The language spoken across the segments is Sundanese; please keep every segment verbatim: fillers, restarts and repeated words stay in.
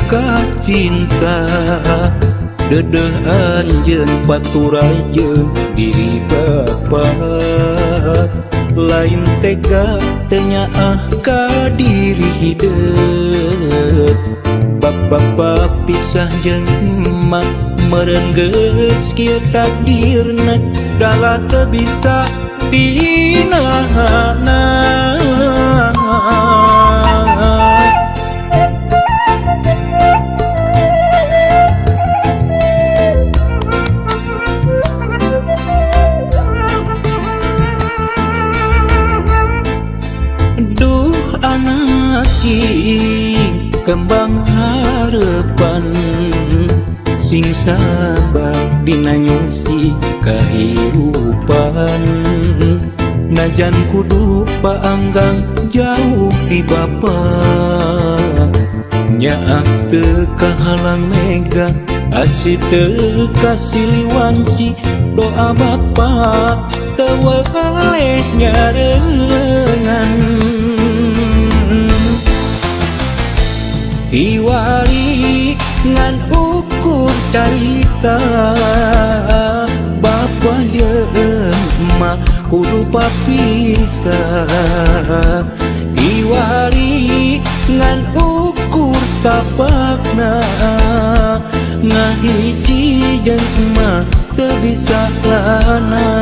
ka cinta dedeh anjeun paturajeun diri bapa lain tega tenyaah ka diri hideung bapa pisah jeung emak meureun geus kieu takdirna dala teu bisa dinaana. Duh anak king kembang harapan sing sabar dina nyusi kahirupan najan kudu paanggang jauh ti bapa nyaak teu kahalang mega asih teu kasiliwanci doa bapa teu weleh nyareungan hiwari ngan ukur carita bapa jeung emak kudu papisah hiwari ngan ukur tapakna ngahiji jeung emak teu bisa lana.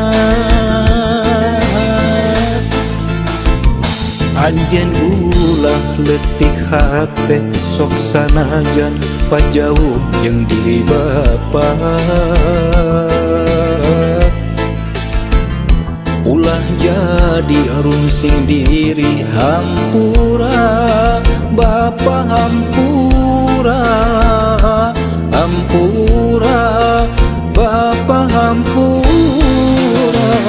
Anjeun ulah leutik hate sok sanajan pajauh jeung diri bapa ulah jadi arungsing diri hampura bapa hampura hampura bapa hampura.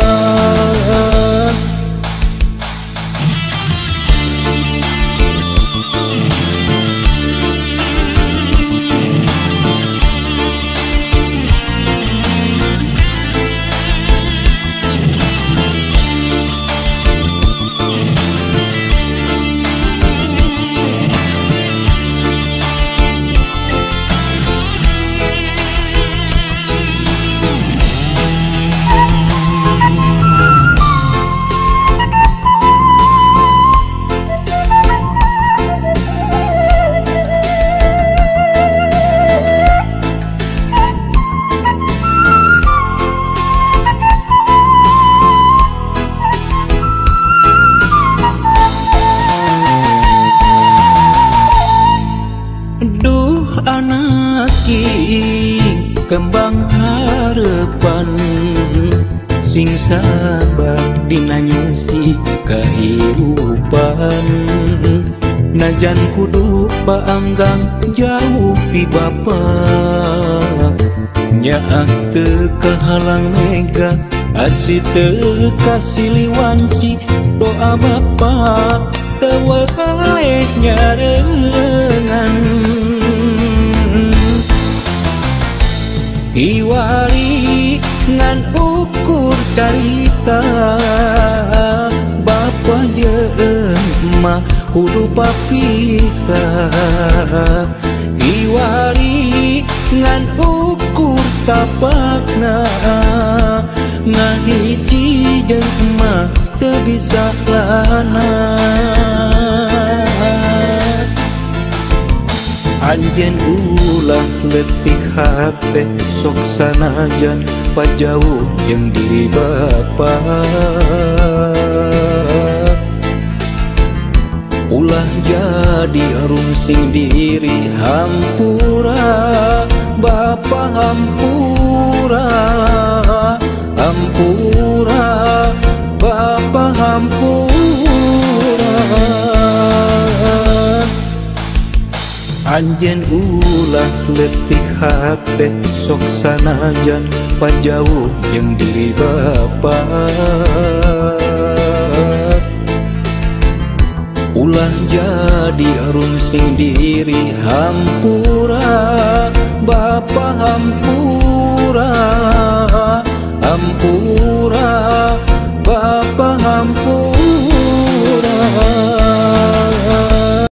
Duh anak king kembang harapan sing sabar dina nyusi kahirupan najan kudu paanggang jauh ti bapa nyaak teu kahalang mega asih teu kasiliwanci doa bapa teu weleh nyareungan hiwari ngan ukur carita bapa jeung emak kudu papisah hiwari ngan ukur tapakna ngahiji jeung emak teu bisa lana. Anjeun ulah leutik hate sok sanajan pajauh jeung diri bapa ulah jadi arungsing diri hampura bapa hampura hampura bapa hampura. Anjeun ulah leutik hate sok sanajan pajauh jeung diri bapa ulah jadi arungsing diri hampura bapa hampura hampura